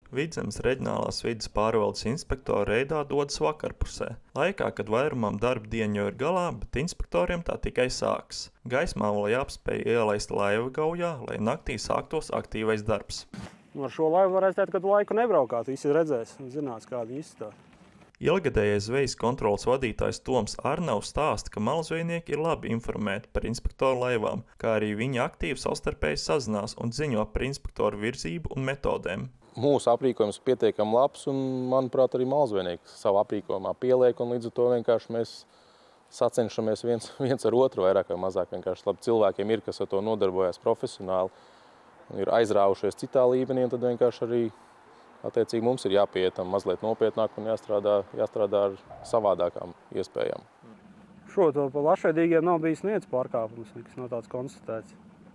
Vidzemes reģionālās vides pārvaldes inspektori reidā dodas vakarpusē, laikā, kad vairumam darba diena jau ir galā, bet inspektoriem tā tikai sāks. Gaismā vēl jāapspēj ielaist laiva gaujā, lai naktī sāktos aktīvais darbs. Ar šo laivu varēs teikt, ka laiku nebraukāt, visi redzēs un zinās, kādi izstāv. Ilgadējais zvejas kontroles vadītājs Toms Arnavs stāsta, ka malzvejnieki ir labi informēti par inspektoru laivām, kā arī viņi aktīvi savstarpēji sazinās un ziņo par inspektoru virzību un metodēm. Mūsu aprīkojums ir pietiekami labs un, manuprāt, arī malzvejnieki savu aprīkojumā pieliek, un līdz ar to vienkārši mēs sacenšamies viens ar otru vairāk vai mazāk. Vienkārši labi cilvēkiem ir, kas ar to nodarbojās profesionāli, ir aizrāvušies citā līmenī, un tad vienkārši arī attiecīgi mums ir jāpieiet tam mazliet nopietnāk un jāstrādā ar savādākām iespējām. Šo to pa lašveidīgiem nav bijis neviens pārkāpums, nekas nav tāds konstatēts.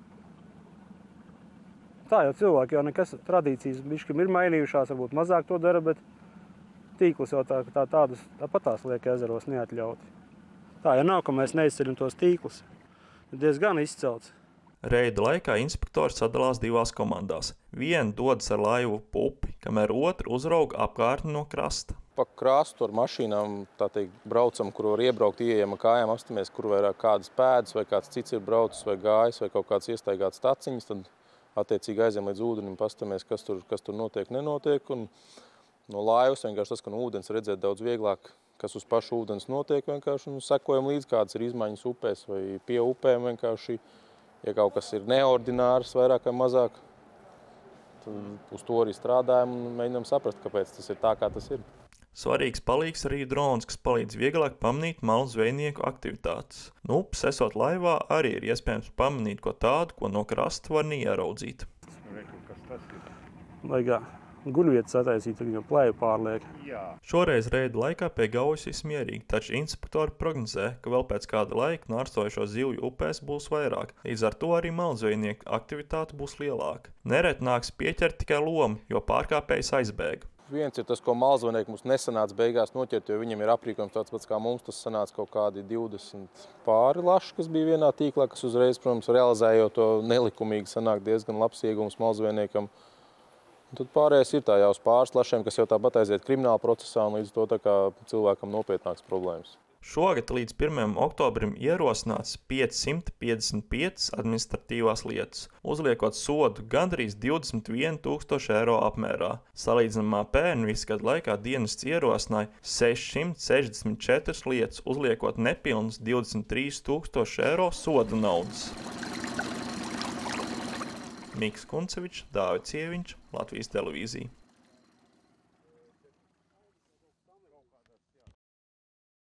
Tā jau cilvēki jau nekas tradīcijas bišķi ir mainījušās, varbūt mazāk to dara, bet tīklus jau tāpatās liek ezeros neatļauti. Tā jau nav, ka mēs neizceļam tos tīklus. Diezgan izcelts. Reida laikā inspektori sadalās divās komandās. Viena dodas ar laivu pa upi, kamēr otra uzrauga apkārtni no krasta. Pa krastu ar mašīnām, tā teikt, braucam, kur var iebraukt, ieejam ar kājām, apstamies, kur vairāk kādas pēdas vai kāds cits ir braucis vai gājis vai kaut kāds iestaigāts taciņas, tad attiecīgi aizjām līdz ūdenim, pastamies, kas tur notiek, nenotiek. Un no laivas vienkārši tas, ka no ūdens redzēt daudz vieglāk, kas uz pašu ūdens notiek vienkārši, un sekojam līdz kādas ir izmaiņas upēs vai pie upēm vienkārši. Ja kaut kas ir neordinārs, vairāk vai mazāk, tad uz to arī strādājam un mēģinām saprast, kāpēc tas ir tā, kā tas ir. Svarīgs palīgs arī drons, kas palīdz vieglāk pamanīt malu zvejnieku aktivitātes. No upes esot laivā arī ir iespējams pamanīt ko tādu, ko no krasta var neieraudzīt. Vajag guļvietas attaisīt, tad jau plēju pārliek. Šoreiz reida laikā pie gaujas ir smierīgi, taču inspektori prognozē, ka vēl pēc kāda laika nārstojošo zivju upēs būs vairāk, līdz ar to arī malzvejnieku aktivitāte būs lielāka. Nereti nāks pieķert tikai lomi, jo pārkāpējs aizbēga. Viens ir tas, ko malzvejnieki mums nesanāca beigās noķert, jo viņam ir aprīkojums tāds pats kā mums, tas sanāca kaut kādi 20 pāri laši, kas bija vienā tīklā, kas uzreiz, protams, realizējot to nelikumīgi sanāk diezgan labs iegums malzvejniekam. Un tad pārējais ir tā jau uz pāris lašiem, kas jau tāpat aiziet krimināla procesā un līdz to tā kā cilvēkam nopietnāks problēmas. Šogad līdz 1. oktobrim ierosināts 555 administratīvās lietas, uzliekot sodu gandrīz 21 000 eiro apmērā. Salīdzinamā pērn visu gadu laikā dienests ierosināja 664 lietas, uzliekot nepilnas 23 000 eiro soda naudas. Miks Kuncevičs, Dāvids Ieviņš, Latvijas televīzija.